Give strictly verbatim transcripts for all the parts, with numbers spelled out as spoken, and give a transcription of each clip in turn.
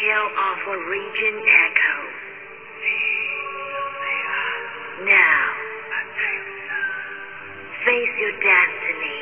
Hail Alpha Region Echo. Now, face your destiny.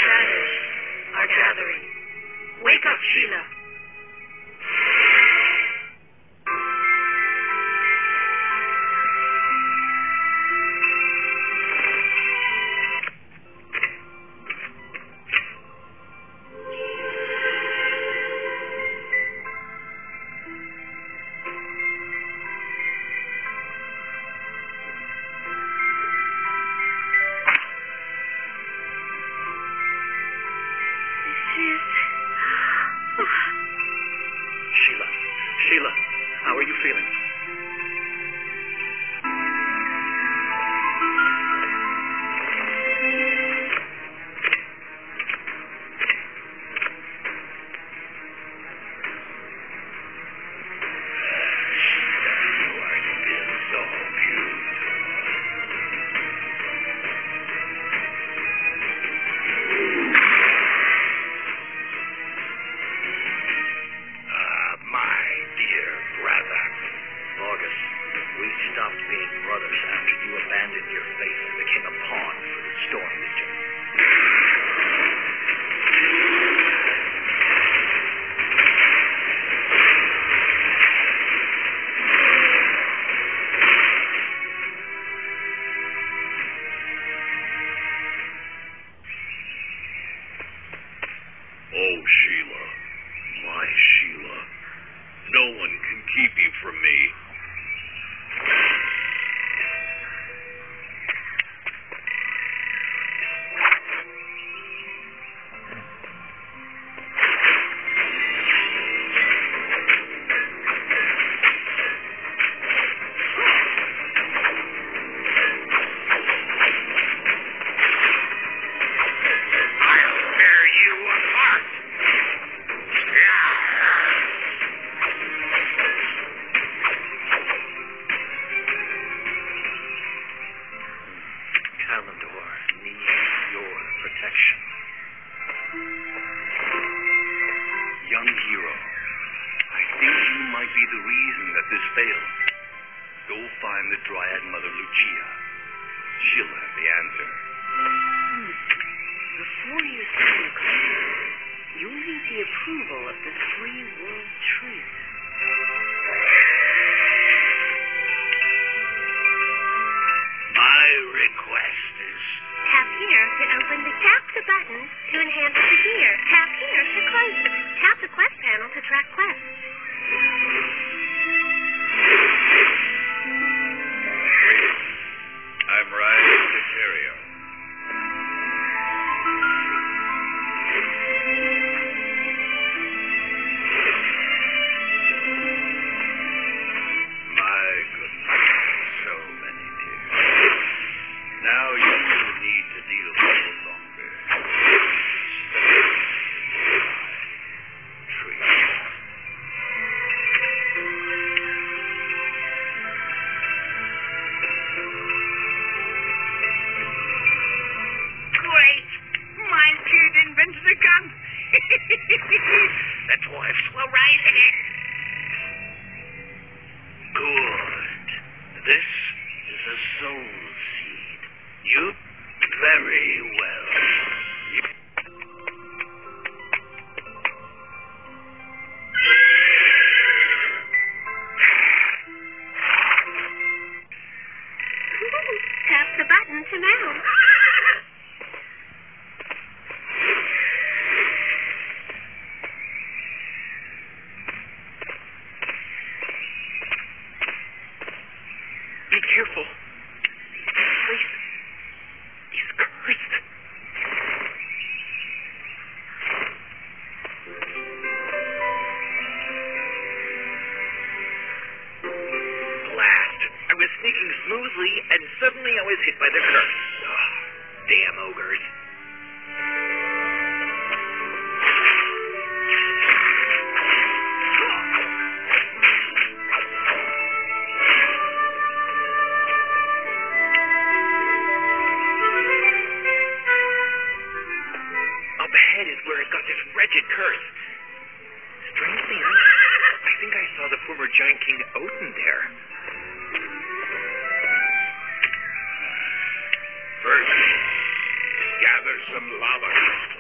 shadows are gathering. Wake up, Sheila. Sheila, Sheila, how are you feeling? We stopped being brothers after you abandoned your faith and became a pawn for the Storm Legion. Oh, Sheila. My Sheila. No one can keep you from me. Kalimdor needs your protection. Young hero, I think you might be the reason that this failed. Go find the Dryad Mother Lucia. She'll have the answer. Hmm. Before you sign the contract, you'll need the approval of the Three World Truth. My request is... Tap here to open the tap the button to enhance the gear. Tap here to close the tap the quest panel to track quests. I'm riding the chariot. My goodness, so many tears. Now you need to deal with it longer. Tree. Great! My kid invented a gun! The dwarfs We'll rise again. Good. This is a soul seed. You very well. You... Tap the button to mount. Be careful. This place is cursed. Blast. I was sneaking smoothly, and suddenly I was hit by the curse. Ugh, damn ogres. Up ahead is where it got this wretched curse. Strangely enough, I think I saw the former giant king Odin there. First, gather some lava.